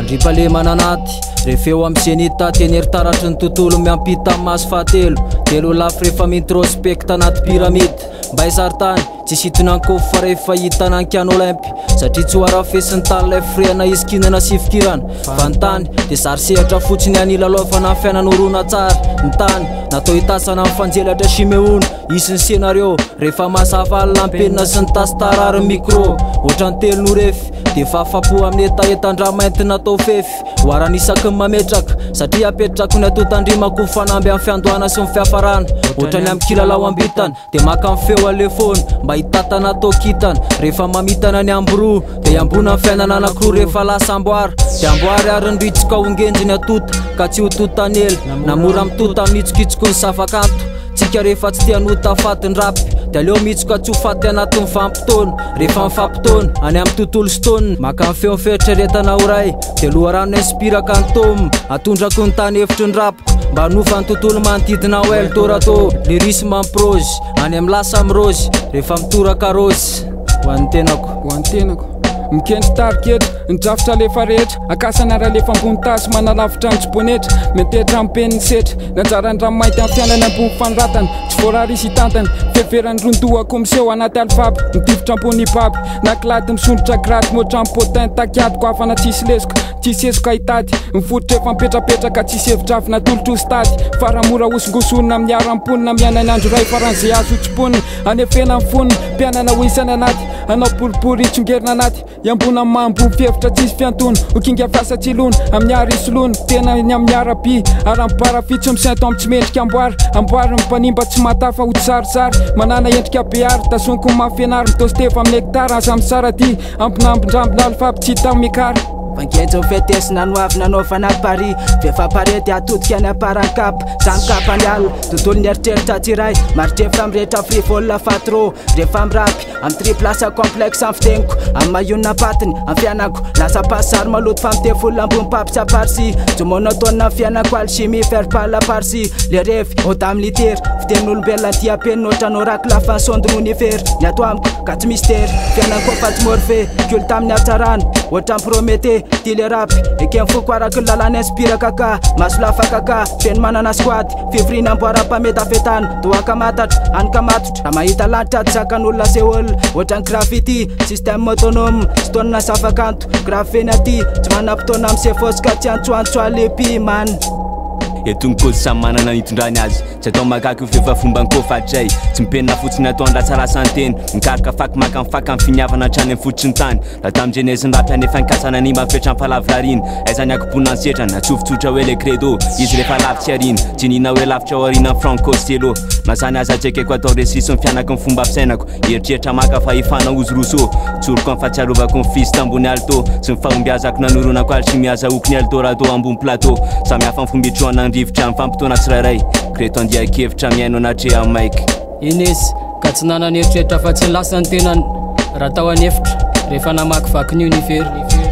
Mandripalemana anaty refeo am senita teny heritaratra ny tontolo miampita maso fahatelo telo lafy rehefa mintrospecta anaty pyramide mba hizaritany tsy sitonankof fa rehefa hitana ankano olympy satria tsy hoarafesin'ny tany lay freana izikinana sifikirana fa ny tany dia zary sehatra fotsiny anilalofana ny fiainan'orona tsara ny tany natao hitasana amin'ny fanjelatra simeona isy ny scénario rehefa mahasafa alina ampenina sy ny tastarary micro ohatrany telo no refy dia fahafapo amin'ny etaetan-dramainty natao fefy hoarany isaky ny mametraka satria apetrako ny atotandrimako fanamby amin'ny fiandohana sy ny fiafarana ohatrany amin'ny kilalao ambitana dia maka amin'ny feo alefona mba hitatana atao kitana rehefa mamitana ny amboroa dia iambona ny fiainana anankiroa rehefa lasa amboara dia amboary ary ny ritsika ongenjiny atota ka tsy ho totanela namora mitota mitsikitsiko ny savakanto tsika rehefa tsy tianota faty ny rapy dia aleo mitsoka tsy ho faty anatin'ny fampitona rehefa mifampitona any amin'ny tontolo stona maka amin'ny feo fieritreretana oray dia loharano inspiraka ny toma atondrako ny tany hevitry ny rapiko mba hanofa ny tontolo manodidina oel torato lirisme amin'ny prozy any amin'ny lasa amin'ny rozy rehefa mitoraka rozy ho an'ny tenako mikendry tariketo nidrafitra alefa rehetra akasana raha lefa ambony tasy manalavitra ny tsibonetra metetra ampeniny setra nanjarany ranomainty amin'ny fiainana ambony fanoratana tsy voarary izy hitantana feverany rondohako miseho anaty alifaba midifotra ambony hipapy nakilaty misondrotra graty moatra amin'ny potin takiatiko afana tsisy lesoko tsisy esoko ahitady mifototra efa mipetrapetraka tsisy hevitra natolotro stady faramora osongosonina amin'ny aram-ponina miainany andro ray faran'izay azo hotsiponina anefena amin'ny fonina mpianana ho isany anaty anao boribory itsongerina anaty iambona mambony fihevitra tsisy fiantona hokinga fiasatsilona amin'ny ary isolona tena ny amin'ny araby aram-parafitsy misainto amin'ny tsy mendrika amboary mpanimba tsy matafa ho tsarisary manana endrika beary tazoniko mafianary mitositefa amin'ny hektara aza amin'ny sarady ampinambindrambina alifapy tsy hita mikara Vangejo fetesina no avy nanaovana Paris vefaparety atodika any aparankapa zany kapany alina tontolo ny eritreritra tsiray maritrefitra mirehetra frivola fatro rehefa mirapy amin'ny triplasa complexe amin'ny fiteniko amin'ny mahionina patiny amin'ny fianako lasa pasary maloto fa mitefolona ambony papitsy aparsy jomonotona fianako alchimie ferpala parsi le revy ota amin'ny litery fitenin'olombelona ty apenina ohatrany oracle afany sondin'unifer ny ato amiko ka tsy mystère fianako fa tsy morfe kolo tamin'ny atsarana ohatrany promete ty le rapy eke mifoko araky ny lalana inspiraka ka maso lafaka ka feno manana squady fivrina amboara-pametafetana doaka matatra anika matotra raha mahita lanitra tsy zakan'olona seola ohatrany graffiti système autonome sy tonina zavakanto grafeny aty tsy manam-potoana amin'ny sefosika tsy antsoantsoa lepi man etonkozy samy manana nitondrany azy tsy atao makaky io fefa fomba nkofatray tsy mipenina fotsiny atao andratsarasany teny nikaroka faky maka mifaka amin'ny finiavana hatrany amin'ny fototsy ny tany raha tamin'ny genezi ndrapy anefa nikasana ny mafetra amin'ny falavirarina aizany akopona ny setrana atsofotsotra hoe le credo izy rehefa lavitsy arina tsy nina hoe lavitra ao arina amin'ny franco stelo masany aza tsekeko atao resisy ny fianako ny fomba fisainako eritreritra maka fa hifana ozy roso tsoroko amin'ny fatsiarovako ny fisy tambony alto sy ny fahombiazako nanoronako alchimie azahoky ny altorado ambony plateau samy hafa ny fombitroana rivotra amin'ny fampitona tsirairay kreto andiakevitra miaino anatre amin'ny maiky inesy ka tsy nanany eritreritra fa tsy ny lasany tenany raha tao anefitra rehefa namaky vaky ny univera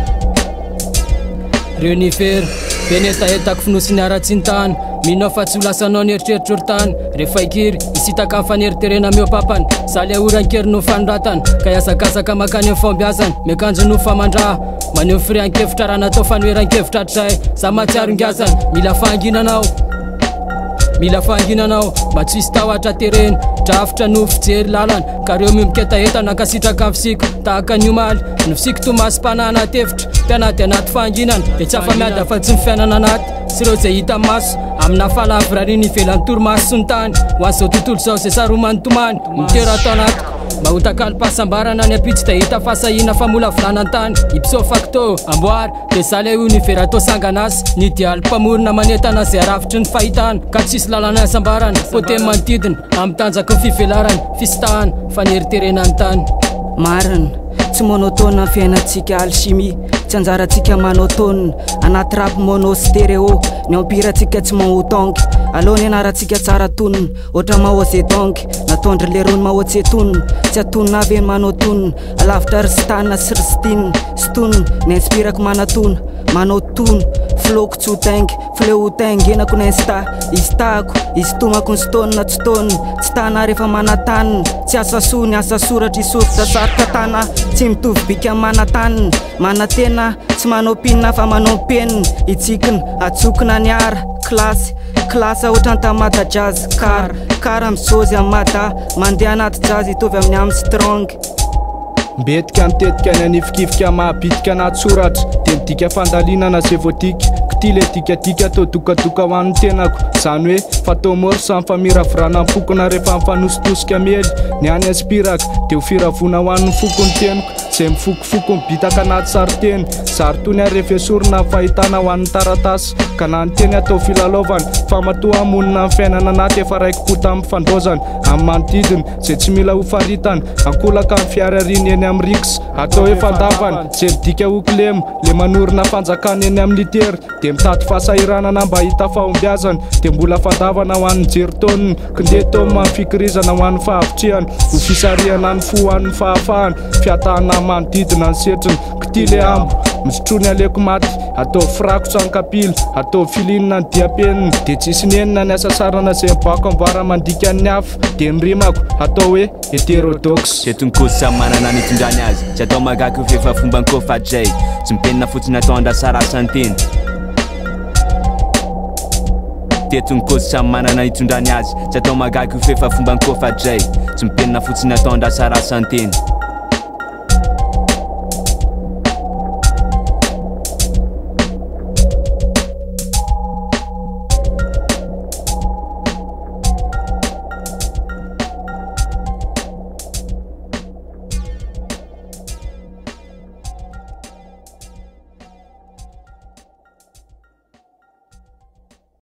reunivera penetahetako finosiny aratsy ny tany minao fa tsy ho lasanao ny eritreritra orotany rehefa ikiry isitaka amin'ny faneriterena miopapany saly ahoran-kery no fanoratana ka iazakazaka makany amin'ny fombiazany miakanjo no famandraha maneho firian-kevitra raha natao fanoeran-kevitra atray za matsiaron-gazany mila fahanginanao mba tsy hisy tahoatra tereny drafitra no fijery lalana ka reo mimiketahetana ankasitraka amin'ny fisiko tahaka ny omaly ny fisiko tomasy mpanana atevitra mpianaty anaty fahanginana dia tsy afa-miady fa tsy mifiainana anaty sy ireo izay hita maso amina falavirariny ivelan'ny torimaso sy ny tany ho an'izao tontolo izao izay saromany tomany mitera atao anatiko mba ho takalo-pahasambarana ny apitsy dia hita fahasahina famola vilanan tany ipso facto amboary dia zale univera atao sanganasy ny dialy mpamorona manentana izay aravitry ny fahitana ka tsisy lalana asambarana pote manodidina amin'ny tanjaky ny fivelarany fisitahana faneriterenany tany marina tsy monotone fiainantsika alchimie tsy anjarantsika monotone anaty rapy mono stéréo ny empiratsika tsy mahotongy aleo ny anarantsika tsara tonina ohatra mahozy dongy natondry lerony mahoatsy tonina tsy atonina avy eny manotonina alavitra ristana sy ristina sy tonina ny inspirako manatona manao tona floko tsy ho taingy fleo ho taingy enako nesta izy tako izy tomako ny stonina tsy toniny tsy tana rehefa manataniny tsy asa so ny asa soratra isoritra sarotra tana tsy mitovy bika manataniny manatena tsy manao pinina fa manao peniny itsikiny atsokina ny ara klasy ohatrany tamata jazz kara misozy amin'ny mata mandeha anaty jazz itovy amin'ny amin'ny strong mbetika nitetika ny anifikifika mahabitika anaty soratra dia midika fandalinana zay voadika kitile dikadika atao dokadoka ho an'ny tenako zany hoe fatao moro samy famiravorana amin'ny fokona rehefa mifanositosika mely ny any aspiraka dia ho firavona ho an'ny foko ny teniko zay mifokofoko mibitaka anaty sariteny zaritony ary rehefa esorina fahitana ho an'ny taratasy ka na ny teny atao filalaovana fa matoa hamonina amin'ny fiainana anaty efa raiki-po tamin'ny fandrozana amin'ny manodidina zay tsy mila ho faritana ankolaka amin'ny fiarariny eny amin'ny riks atao hoe fandavana zay midika oklemo le manorina fanjakana eny amin'ny litery dia mitady fahasahiranana mba hita fahombiazana dia mbola fandavana ho an'ny jeritoniny kindeha tao amin'ny fikirizana ho an'ny fahavitrihana ho fisarihana ny fo an'ny fahafahana fiatahana manodidina ny setriny kitile ambo misotrony aleko maty atao firakotra ny kapila atao filinina ny diapeniny dia tsisy nenina ny asa sarana zay mibako ambara mandika ny hafa dia ny rimako atao hoe heterodoxe tetonkozy samy manana nitondrany azy tsy atao magaky ho fefa fomba ny kofadray tsy mipenina fotsiny atao andrasarasanteny tetonkozy samy manana nitondrany azy tsy atao magaky ho fefa fomba ny kofadray tsy mipenina fotsiny atao andrasarasanteny